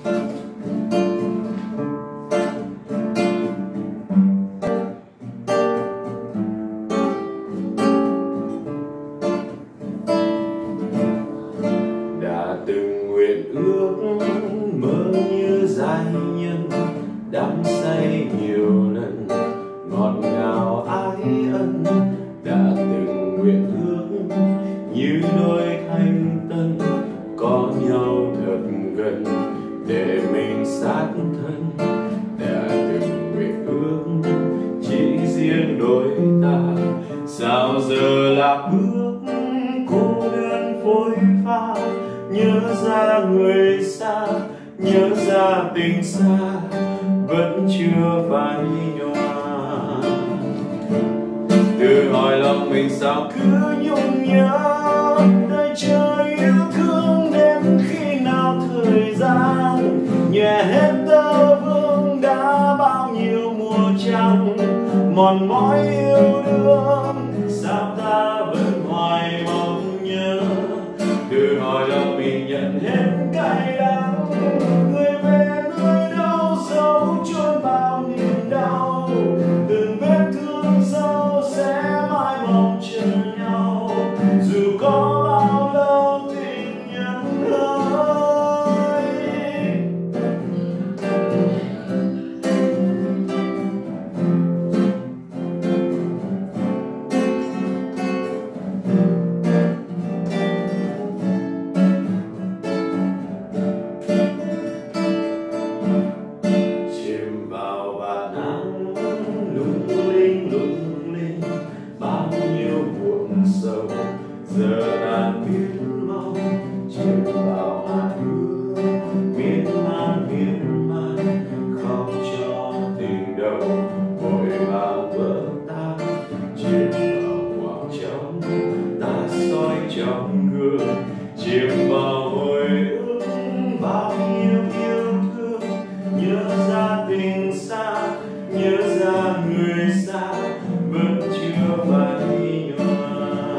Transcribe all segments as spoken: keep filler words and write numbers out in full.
đã từng nguyện ước mơ như giai nhân, đắm say nhiều lần ngọt ngào ái ân. Đã từng nguyện ước như đôi thanh tân, có nhau thật gần để mình sát thân. Đã từng nguyện ước chỉ riêng đôi ta, sao giờ lạc bước cô đơn phôi pha. Nhớ ra người xa, nhớ ra tình xa, vẫn chưa phai nhòa. Tự hỏi lòng mình sao cứ nhung nhớ, đợi chờ yêu thương đến khi nào thời gian nhẹ hết tơ vương đã bao nhiêu mùa trăng mòn mỏi yêu đương. Sao ta vẫn hoài mong nhớ, tự hỏi lòng mình nhận hết cay đắng. Người về nơi đâu giấu chôn bao niềm đau, từng vết thương sâu sẽ mãi mong chờ nhau. Dù có bao lâu tình nhân ơi, chìm vào và nắng lung linh lung linh, bao nhiêu buồn sầu giờ tan biến mau. Chìm vào hạt mưa miên man miên man, không cho tình đầu vội vàng vỡ tan. Chìm vào khoảng trống ta soi trong gương, chìm vào hồi ức bao nhiêu yêu thương. Nhớ ra tình xa, nhớ ra người xa, vẫn chưa phai nhòa.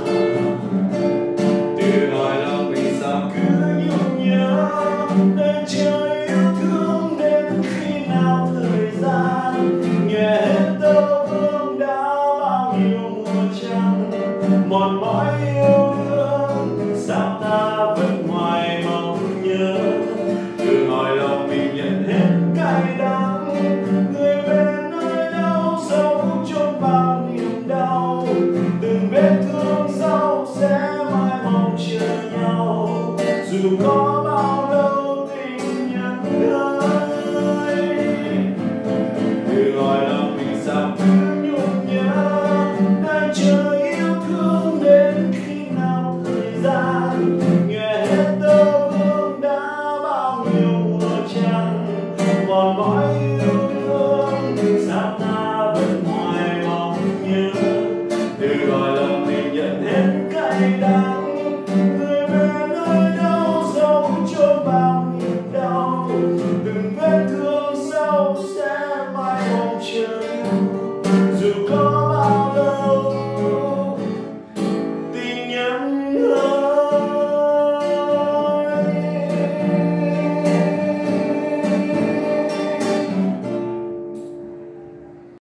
Tự hỏi lòng mình sao cứ nhung nhớ, đợi chờ yêu thương đến khi nào thời gian nhẹ hết tơ vương đã bao nhiêu mùa trăng mòn mỏi yêu đương. Sao ta vẫn hoài mong nhớ, tự hỏi lòng mình nhận hết cay đắng. Người về nơi đâu giấu chôn bao niềm đau, từng vết thương sâu sẽ mãi mong chờ nhau. Dù có bao lâu tình nhân ơi, tự hỏi lòng mình sao cứ nhung nhớ, đợi chờ yêu thương đến khi nào thời gian nhẹ hết tơ vương đã bao nhiêu mùa trăng mòn mỏi yêu đương. Sao ta vẫn hoài mong nhớ, tự hỏi lòng mình nhận hết cay đắng.